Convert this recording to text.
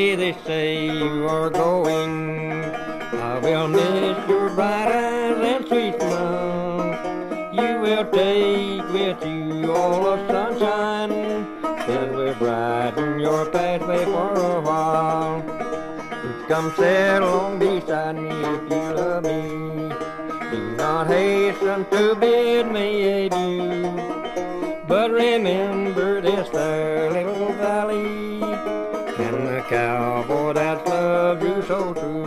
way they say you are going. I will miss your bright eyes and sweet smile. You will take with you all the sunshine that will brighten your pathway for a while. Come sit along beside me if you love me. Do not hasten to bid me adieu, but remember this there little valley and the cowboy that loved you so true.